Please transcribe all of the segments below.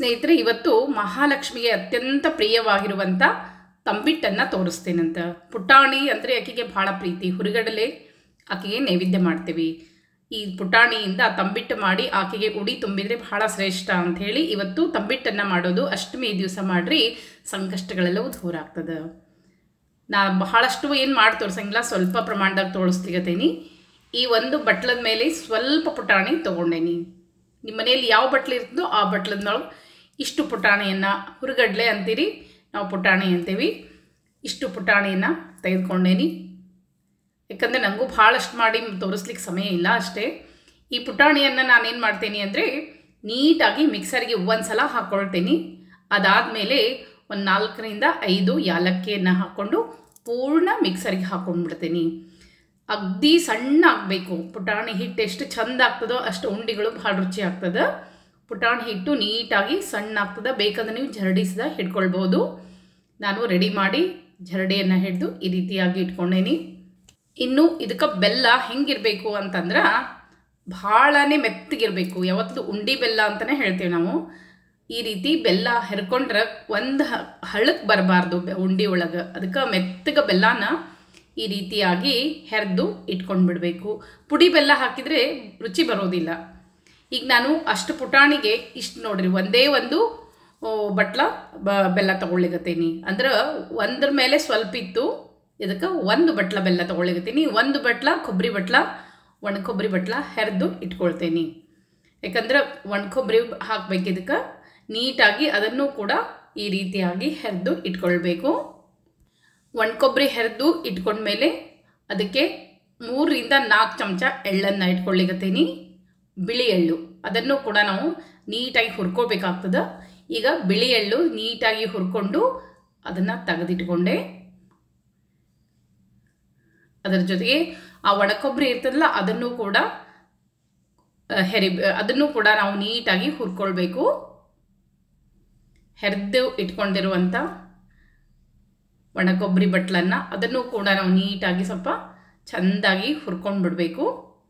ಸ್ನೇಹಿತರೆ, ಇವತ್ತು ಮಹಾಲಕ್ಷ್ಮಿಗೆ ಅತ್ಯಂತ ಪ್ರಿಯವಾಗಿರುವಂಥ ತಂಬಿಟ್ಟನ್ನು ತೋರಿಸ್ತೇನಂತ. ಪುಟಾಣಿ ಅಂದರೆ ಆಕೆಗೆ ಭಾಳ ಪ್ರೀತಿ. ಹುರಿಗಡಲೆ ಆಕೆಗೆ ನೈವೇದ್ಯ ಮಾಡ್ತೀವಿ. ಈ ಪುಟಾಣಿಯಿಂದ ತಂಬಿಟ್ಟು ಮಾಡಿ ಆಕೆಗೆ ಉಡಿ ತುಂಬಿದರೆ ಭಾಳ ಶ್ರೇಷ್ಠ ಅಂಥೇಳಿ ಇವತ್ತು ತಂಬಿಟ್ಟನ್ನು ಮಾಡೋದು. ಅಷ್ಟಮಿ ದಿವಸ ಮಾಡಿರಿ, ಸಂಕಷ್ಟಗಳೆಲ್ಲವೂ ದೂರ ಆಗ್ತದೆ. ನಾನು ಬಹಳಷ್ಟು ಏನು ಮಾಡಿ ತೋರಿಸಂಗಿಲ್ಲ, ಸ್ವಲ್ಪ ಪ್ರಮಾಣದಾಗ ತೋರಿಸ್ಲಿಗತ್ತೇನಿ. ಈ ಒಂದು ಬಟ್ಲದ ಮೇಲೆ ಸ್ವಲ್ಪ ಪುಟಾಣಿ ತೊಗೊಂಡೇನಿ. ನಿಮ್ಮ ಮನೆಯಲ್ಲಿ ಯಾವ ಬಟ್ಲು ಇರ್ತದೋ ಆ ಬಟ್ಲದೊಳಗೆ ಇಷ್ಟು ಪುಟಾಣಿಯನ್ನು, ಹುರಿಗಡ್ಲೆ ಅಂತೀರಿ, ನಾವು ಪುಟಾಣಿ ಅಂತೀವಿ, ಇಷ್ಟು ಪುಟಾಣಿಯನ್ನು ತೆಗೆದುಕೊಂಡೇನಿ. ಯಾಕಂದರೆ ನನಗೂ ಭಾಳಷ್ಟು ಮಾಡಿ ತೋರಿಸ್ಲಿಕ್ಕೆ ಸಮಯ ಇಲ್ಲ ಅಷ್ಟೇ. ಈ ಪುಟಾಣಿಯನ್ನು ನಾನೇನು ಮಾಡ್ತೀನಿ ಅಂದರೆ ನೀಟಾಗಿ ಮಿಕ್ಸರ್ಗೆ ಒಂದು ಸಲ ಹಾಕ್ಕೊಳ್ತೀನಿ. ಅದಾದಮೇಲೆ ಒಂದು 4ರಿಂದ 5 ಯಾಲಕ್ಕಿಯನ್ನು ಹಾಕ್ಕೊಂಡು ಪೂರ್ಣ ಮಿಕ್ಸರ್ಗೆ ಹಾಕ್ಕೊಂಡ್ಬಿಡ್ತೀನಿ. ಅಗದಿ ಸಣ್ಣ ಆಗಬೇಕು. ಪುಟಾಣಿ ಹಿಟ್ಟು ಎಷ್ಟು ಚೆಂದ ಆಗ್ತದೋ ಅಷ್ಟು ಉಂಡೆಗಳು ಭಾಳ ರುಚಿ ಆಗ್ತದೆ. ಪುಟಾಣಿ ಹಿಟ್ಟು ನೀಟಾಗಿ ಸಣ್ಣ ಆಗ್ತದೆ. ಬೇಕಂದ್ರೆ ನೀವು ಜರಡಿಸಿದ ಹಿಡ್ಕೊಳ್ಬೋದು. ನಾನು ರೆಡಿ ಮಾಡಿ ಜರಡಿಯನ್ನು ಹಿಡಿದು ಈ ರೀತಿಯಾಗಿ ಇಟ್ಕೊಂಡೇನಿ. ಇನ್ನು ಇದಕ್ಕೆ ಬೆಲ್ಲ ಹೆಂಗಿರಬೇಕು ಅಂತಂದ್ರೆ ಭಾಳನೇ ಮೆತ್ತಗಿರಬೇಕು. ಯಾವತ್ತೂ ಉಂಡೆ ಬೆಲ್ಲ ಅಂತಲೇ ಹೇಳ್ತೀವಿ ನಾವು. ಈ ರೀತಿ ಬೆಲ್ಲ ಹೆರ್ಕೊಂಡ್ರೆ ಒಂದು ಹಳ್ಳಕ್ಕೆ ಬರಬಾರ್ದು ಉಂಡೆ ಒಳಗೆ. ಅದಕ್ಕೆ ಮೆತ್ತಗೆ ಬೆಲ್ಲನ ಈ ರೀತಿಯಾಗಿ ಹೆರೆದು ಇಟ್ಕೊಂಡು ಬಿಡಬೇಕು. ಪುಡಿ ಬೆಲ್ಲ ಹಾಕಿದರೆ ರುಚಿ ಬರೋದಿಲ್ಲ. ಈಗ ನಾನು ಅಷ್ಟು ಪುಟಾಣಿಗೆ ಇಷ್ಟು ನೋಡ್ರಿ, ಒಂದೇ ಒಂದು ಬಟ್ಲ ಬೆಲ್ಲ ತೊಗೊಳ್ಳಿಗತ್ತೀನಿ. ಅಂದ್ರೆ ಒಂದ್ರ ಮೇಲೆ ಸ್ವಲ್ಪ ಇತ್ತು, ಇದಕ್ಕೆ ಒಂದು ಬಟ್ಲ ಬೆಲ್ಲ ತೊಗೊಳ್ಳಿಗತ್ತೀನಿ. ಒಂದು ಬಟ್ಲ ಕೊಬ್ಬರಿ ಬಟ್ಲ, ಒಣ ಕೊಬ್ಬರಿ ಬಟ್ಲ ಹೆರೆದು ಇಟ್ಕೊಳ್ತೇನೆ. ಯಾಕಂದ್ರೆ ಒಣ ಕೊಬ್ಬರಿ ಹಾಕ್ಬೇಕು ಇದಕ್ಕೆ. ನೀಟಾಗಿ ಅದನ್ನು ಕೂಡ ಈ ರೀತಿಯಾಗಿ ಹೆರೆದು ಇಟ್ಕೊಳ್ಬೇಕು. ಒಣ ಕೊಬ್ಬರಿ ಹೆರೆದು ಇಟ್ಕೊಂಡ್ಮೇಲೆ ಅದಕ್ಕೆ 3ರಿಂದ 4 ಚಮಚ ಎಳ್ಳನ್ನು ಇಟ್ಕೊಳ್ಳಿಗತ್ತೀನಿ. ಬಿಳಿ ಎಳ್ಳು, ಅದನ್ನು ಕೂಡ ನಾವು ನೀಟಾಗಿ ಹುರ್ಕೋಬೇಕಾಗ್ತದೆ. ಈಗ ಬಿಳಿ ಎಳ್ಳು ನೀಟಾಗಿ ಹುರ್ಕೊಂಡು ಅದನ್ನು ತೆಗೆದಿಟ್ಕೊಂಡೆ. ಅದರ ಜೊತೆಗೆ ಆ ಒಣ ಕೊಬ್ಬರಿ ಇರ್ತದಲ್ಲ ಅದನ್ನು ಕೂಡ ಅದನ್ನು ಕೂಡ ನಾವು ನೀಟಾಗಿ ಹುರ್ಕೊಳ್ಬೇಕು. ಹೆರೆದು ಇಟ್ಕೊಂಡಿರುವಂಥ ಒಣ ಕೊಬ್ಬರಿ ಬಟ್ಲನ್ನು ಅದನ್ನು ಕೂಡ ನಾವು ನೀಟಾಗಿ ಸ್ವಲ್ಪ ಚೆಂದಾಗಿ ಹುರ್ಕೊಂಡು ಬಿಡಬೇಕು.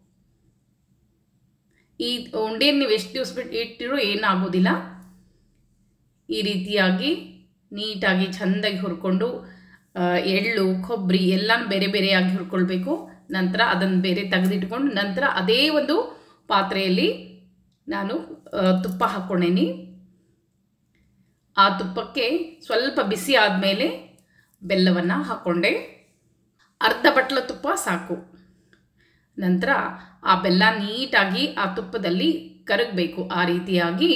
ಈ ಉಂಡೆಯನ್ನು ನೀವು ಎಷ್ಟು ದಿವಸ ಬಿಟ್ಟು ಇಟ್ಟಿರೋ ಏನಾಗೋದಿಲ್ಲ. ಈ ರೀತಿಯಾಗಿ ನೀಟಾಗಿ ಚೆಂದಾಗಿ ಹುರ್ಕೊಂಡು ಎಳ್ಳು ಕೊಬ್ಬರಿ ಎಲ್ಲ ಬೇರೆ ಬೇರೆಯಾಗಿ ಹುರ್ಕೊಳ್ಬೇಕು. ನಂತರ ಅದನ್ನು ಬೇರೆ ತೆಗೆದಿಟ್ಕೊಂಡು ನಂತರ ಅದೇ ಒಂದು ಪಾತ್ರೆಯಲ್ಲಿ ನಾನು ತುಪ್ಪ ಹಾಕ್ಕೊಂಡೇನಿ. ಆ ತುಪ್ಪಕ್ಕೆ ಸ್ವಲ್ಪ ಬಿಸಿ ಆದಮೇಲೆ ಬೆಲ್ಲವನ್ನು ಹಾಕ್ಕೊಂಡೆ. ಅರ್ಧ ಬಟ್ಲ ತುಪ್ಪ ಸಾಕು. ನಂತರ ಆ ಬೆಲ್ಲ ನೀಟಾಗಿ ಆ ತುಪ್ಪದಲ್ಲಿ ಕರಗಬೇಕು. ಆ ರೀತಿಯಾಗಿ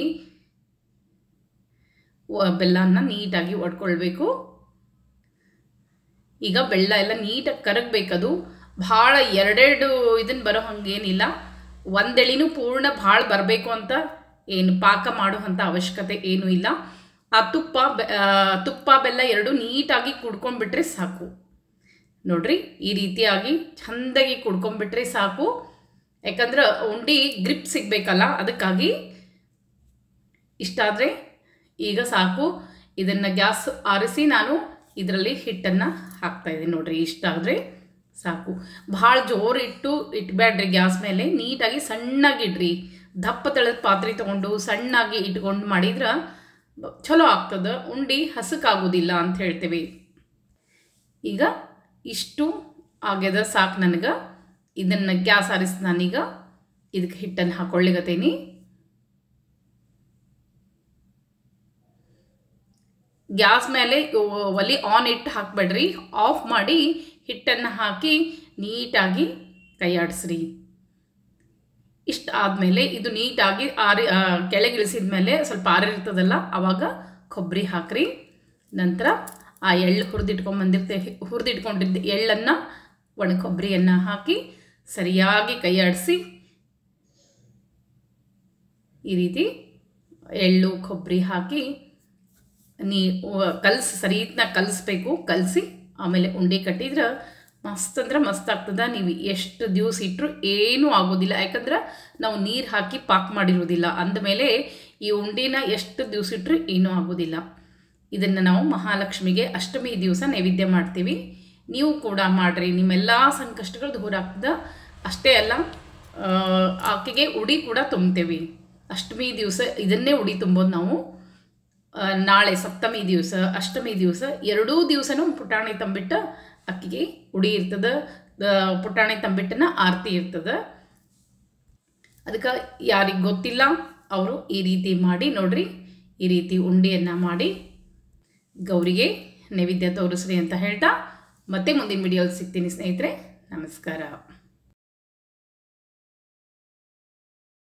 ಬೆಲ್ಲನ ನೀಟಾಗಿ ಒಡ್ಕೊಳ್ಬೇಕು. ಈಗ ಬೆಲ್ಲ ಎಲ್ಲ ನೀಟಾಗಿ ಕರಗಬೇಕದು. ಭಾಳ ಎರಡೆರಡು ಇದನ್ನು ಬರೋ ಹಂಗೇನಿಲ್ಲ. ಒಂದೆಳಿನೂ ಪೂರ್ಣ ಭಾಳ ಬರಬೇಕು ಅಂತ ಏನು ಪಾಕ ಮಾಡುವಂಥ ಅವಶ್ಯಕತೆ ಏನೂ ಇಲ್ಲ. ಆ ತುಪ್ಪ ಬೆಲ್ಲ ಎರಡು ನೀಟಾಗಿ ಕುಡ್ಕೊಂಡ್ಬಿಟ್ರೆ ಸಾಕು. ನೋಡ್ರಿ, ಈ ರೀತಿಯಾಗಿ ಚೆಂದಾಗಿ ಕುಡ್ಕೊಂಡ್ಬಿಟ್ರೆ ಸಾಕು. ಯಾಕಂದ್ರೆ ಉಂಡೆ ಗ್ರಿಪ್ ಸಿಗಬೇಕಲ್ಲ, ಅದಕ್ಕಾಗಿ. ಇಷ್ಟಾದರೆ ಈಗ ಸಾಕು. ಇದನ್ನು ಗ್ಯಾಸ್ ಆರಿಸಿ ನಾನು ಇದರಲ್ಲಿ ಹಿಟ್ಟನ್ನು ಹಾಕ್ತಾಯಿದ್ದೀನಿ. ನೋಡ್ರಿ, ಇಷ್ಟಾದರೆ ಸಾಕು. ಭಾಳ ಜೋರು ಇಟ್ಬೇಡ್ರಿ ಗ್ಯಾಸ್ ಮೇಲೆ. ನೀಟಾಗಿ ಸಣ್ಣಾಗಿಡ್ರಿ. ದಪ್ಪ ತಳದ ಪಾತ್ರೆ ತೊಗೊಂಡು ಸಣ್ಣಾಗಿ ಇಟ್ಕೊಂಡು ಮಾಡಿದ್ರೆ ಚಲೋ ಆಗ್ತದೆ. ಉಂಡೆ ಹಸಕ್ಕಾಗೋದಿಲ್ಲ ಅಂತ ಹೇಳ್ತೀವಿ. ಈಗ ಇಷ್ಟು ಆಗ್ಯದ ಸಾಕು ನನಗೆ. ಇದನ್ನು ಗ್ಯಾಸ್ ಆರಿಸಿ ನಾನೀಗ ಇದಕ್ಕೆ ಹಿಟ್ಟನ್ನು ಹಾಕ್ಕೊಳ್ಳಿಗತ್ತೀನಿ. ಗ್ಯಾಸ್ ಮೇಲೆ ಒಲೆ ಆನ್ ಇಟ್ಟು ಹಾಕಬೇಡ್ರಿ, ಆಫ್ ಮಾಡಿ ಹಿಟ್ಟನ್ನು ಹಾಕಿ ನೀಟಾಗಿ ಕೈಯಾಡಿಸ್ರಿ. ಇಷ್ಟು ಆದಮೇಲೆ ಇದು ನೀಟಾಗಿ ಕೆಳಗಿಳಿಸಿದ ಮೇಲೆ ಸ್ವಲ್ಪ ಆರಿರ್ತದಲ್ಲ, ಆವಾಗ ಕೊಬ್ಬರಿ ಹಾಕ್ರಿ. ನಂತರ ಆ ಎಳ್ಳು ಹುರಿದಿಟ್ಕೊಂಡಿದ್ದ ಎಳ್ಳನ್ನು, ಒಣ ಕೊಬ್ಬರಿಯನ್ನು ಹಾಕಿ ಸರಿಯಾಗಿ ಕೈಯಾಡಿಸಿ ಈ ರೀತಿ ಎಳ್ಳು ಕೊಬ್ಬರಿ ಹಾಕಿ ಸರಿಯಾಗಿ ಕಲಿಸ್ಬೇಕು. ಕಲಸಿ ಆಮೇಲೆ ಉಂಡೆ ಕಟ್ಟಿದ್ರೆ ಮಸ್ತ್ ಅಂದ್ರೆ ಮಸ್ತ್ ಆಗ್ತದೆ. ನೀವು ಎಷ್ಟು ದಿವಸ ಇಟ್ಟರು ಏನೂ ಆಗೋದಿಲ್ಲ. ಯಾಕಂದ್ರೆ ನಾವು ನೀರು ಹಾಕಿ ಪಾಕ್ ಮಾಡಿರೋದಿಲ್ಲ. ಅಂದಮೇಲೆ ಈ ಉಂಡೆನ ಎಷ್ಟು ದಿವಸ ಇಟ್ಟರು ಏನೂ ಆಗೋದಿಲ್ಲ. ಇದನ್ನು ನಾವು ಮಹಾಲಕ್ಷ್ಮಿಗೆ ಅಷ್ಟಮಿ ದಿವಸ ನೈವೇದ್ಯ ಮಾಡ್ತೀವಿ. ನೀವು ಕೂಡ ಮಾಡಿರಿ, ನಿಮ್ಮೆಲ್ಲ ಸಂಕಷ್ಟಗಳು ದೂರ ಆಗ್ತದೆ. ಅಷ್ಟೇ ಅಲ್ಲ, ಆಕೆಗೆ ಉಡಿ ಕೂಡ ತುಂಬ್ತೇವೆ. ಅಷ್ಟಮಿ ದಿವಸ ಇದನ್ನೇ ಉಡಿ ತುಂಬೋದು ನಾವು. ನಾಳೆ ಸಪ್ತಮಿ ದಿವಸ ಅಷ್ಟಮಿ ದಿವಸ ಎರಡೂ ದಿವಸನೂ ಪುಟಾಣಿ ತಂಬಿಟ್ಟು ಅಕ್ಕಿಗೆ ಉಡಿ ಇರ್ತದೆ. ಪುಟಾಣಿ ತಂಬಿಟ್ಟನ ಆರತಿ ಇರ್ತದೆ. ಅದಕ್ಕೆ ಯಾರಿಗೆ ಗೊತ್ತಿಲ್ಲ ಅವರು ಈ ರೀತಿ ಮಾಡಿ ನೋಡ್ರಿ. ಈ ರೀತಿ ಉಂಡೆಯನ್ನು ಮಾಡಿ ಗೌರಿಗೆ ನೈವೇದ್ಯ ತೋರಿಸ್ರಿ ಅಂತ ಹೇಳ್ತಾ ಮತ್ತೆ ಮುಂದಿನ ವಿಡಿಯೋಲಿ ಸಿಗ್ತೀನಿ ಸ್ನೇಹಿತರೆ. ನಮಸ್ಕಾರ.